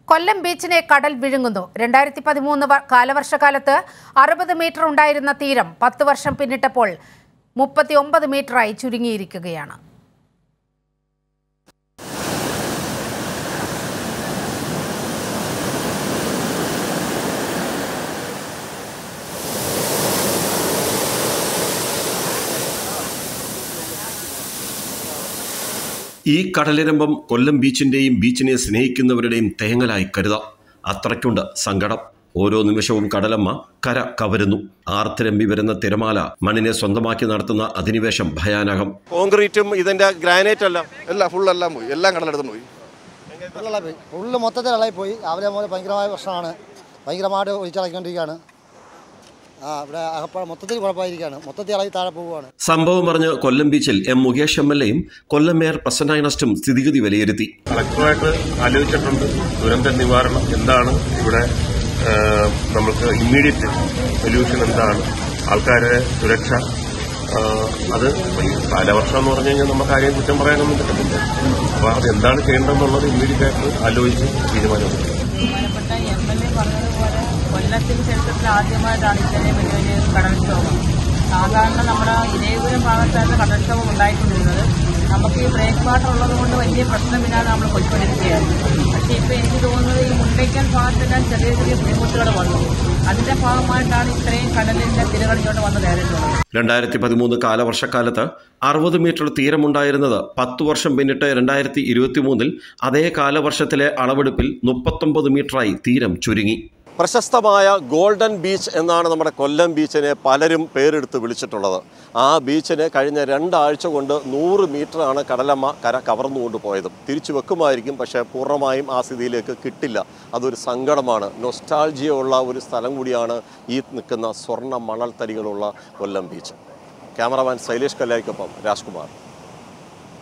കൊല്ലം ബീച്ചിനെ കടൽ വിഴുങ്ങുന്നു. 2013 കാലവർഷകാലത്ത് 60 മീറ്റർ ഉണ്ടായിരുന്ന തീരം 10 വർഷം പിന്നിട്ടപ്പോൾ 39 മീറ്ററായി ചുരുങ്ങിയിരിക്കുകയാണ്. ഈ കടലിരമ്പം കൊല്ലം ബീച്ചിൻ്റെയും ബീച്ചിനെ സ്നേഹിക്കുന്നവരുടെയും തേങ്ങലായി കരുതാം. അത്രയ്ക്കുണ്ട് സങ്കടം. ഓരോ നിമിഷവും കടലമ്മ കര കവരുന്നു. ആർത്തിരമ്പി വരുന്ന തിരമാല മണ്ണിനെ സ്വന്തമാക്കി നടത്തുന്ന അധിനിവേശം ഭയാനകം. കോൺക്രീറ്റും ഇതിന്റെ ഗ്രാനൈറ്റ് എല്ലാം ഫുള്ളെല്ലാം പോയി. എല്ലാം കടലെടുത്ത് പോയി. ഫുള്ള് മൊത്തത്തിൽ ഇളകി പോയി. അവരെ ഭയങ്കരമായ പ്രശ്നമാണ്. ഭയങ്കരമായിട്ട് ഒഴിച്ചിളക്കിക്കൊണ്ടിരിക്കുകയാണ്. മൊത്തത്തിൽ കുഴപ്പമായിരിക്കുകയാണ്. മൊത്തത്തിൽ ഇളകി താഴെ പോവുകയാണ്. സംഭവം പറഞ്ഞ് കൊല്ലം ബീച്ചിൽ മുകേഷ് MLAയും കൊല്ലം മേയർ പ്രസന്ന അഗസ്റ്റും സ്ഥിതിഗതി വിലയിരുത്തി. കളക്ടറായിട്ട് ആലോചിച്ചിട്ടുണ്ട്. ദുരന്ത നിവാരണം എന്താണ്, ഇവിടെ നമുക്ക് ഇമ്മീഡിയറ്റ് സൊല്യൂഷൻ എന്താണ്, ആൾക്കാരുടെ സുരക്ഷ. അത് കാലവർഷം എന്ന് പറഞ്ഞു കഴിഞ്ഞാൽ നമുക്ക് ആരെയും കുറ്റം പറയാനൊന്നും പറ്റത്തില്ല. അപ്പോൾ അതെന്താണ് ചെയ്യേണ്ടതെന്നുള്ളത് ഇമ്മീഡിയറ്റ് ആയിട്ട് ആലോചിച്ച് തീരുമാനമെടുക്കും. ബഹുമാനപ്പെട്ട MLA പറഞ്ഞതുപോലെ കൊല്ലത്തിന് ചരിത്രത്തിൽ ആദ്യമായിട്ടാണ് ഇത്രയും വലിയൊരു കടൽക്ഷോഭം. സാധാരണ നമ്മുടെ ഇതേപുരം ഭാഗത്തായിരുന്നു കടൽക്ഷോഭം ഉണ്ടായിക്കൊണ്ടിരുന്നത്. നമുക്ക് ഈ ബ്രേക്ക് വാട്ടർ ഉള്ളത് കൊണ്ട് വലിയ പ്രശ്നമില്ലാതെ നമ്മൾ പോയിക്കൊണ്ടിരിക്കുകയായിരുന്നു. പക്ഷേ ഇപ്പോൾ എനിക്ക് തോന്നുന്നത് ഈ മുണ്ടയ്ക്കൽ ഭാഗത്തെല്ലാം ചെറിയ ചെറിയ ബുദ്ധിമുട്ടുകൾ വന്നു. അതിന്റെ ഭാഗമായിട്ടാണ് ഇത്രയും കടലിന്റെ തിരകൾ ഇങ്ങോട്ട് വന്ന് കയറിയിട്ടുള്ളത്. 2013 കാലവർഷക്കാലത്ത് 60 മീറ്റർ തീരമുണ്ടായിരുന്നത് 10 വർഷം പിന്നിട്ട് 2023 അതേ കാലവർഷത്തിലെ അളവെടുപ്പിൽ 39 മീറ്ററായി തീരം ചുരുങ്ങി. പ്രശസ്തമായ ഗോൾഡൻ ബീച്ച് എന്നാണ് നമ്മുടെ കൊല്ലം ബീച്ചിനെ പലരും പേരെടുത്ത് വിളിച്ചിട്ടുള്ളത്. ആ ബീച്ചിന് കഴിഞ്ഞ 2 ആഴ്ച കൊണ്ട് 100 മീറ്ററാണ് കടലമ്മ കര കവർന്നുകൊണ്ട് പോയതും. തിരിച്ചു വെക്കുമായിരിക്കും, പക്ഷേ പൂർണ്ണമായും ആ സ്ഥിതിയിലേക്ക് കിട്ടില്ല. അതൊരു സങ്കടമാണ്. നൊസ്റ്റാൾജിയ ഉള്ള ഒരു സ്ഥലം കൂടിയാണ് ഈ നിൽക്കുന്ന സ്വർണ്ണ മണൽ തരികളുള്ള കൊല്ലം ബീച്ച്. ക്യാമറമാൻ ശൈലേഷ് കല്ലായിക്കൊപ്പം രാജ്കുമാർ.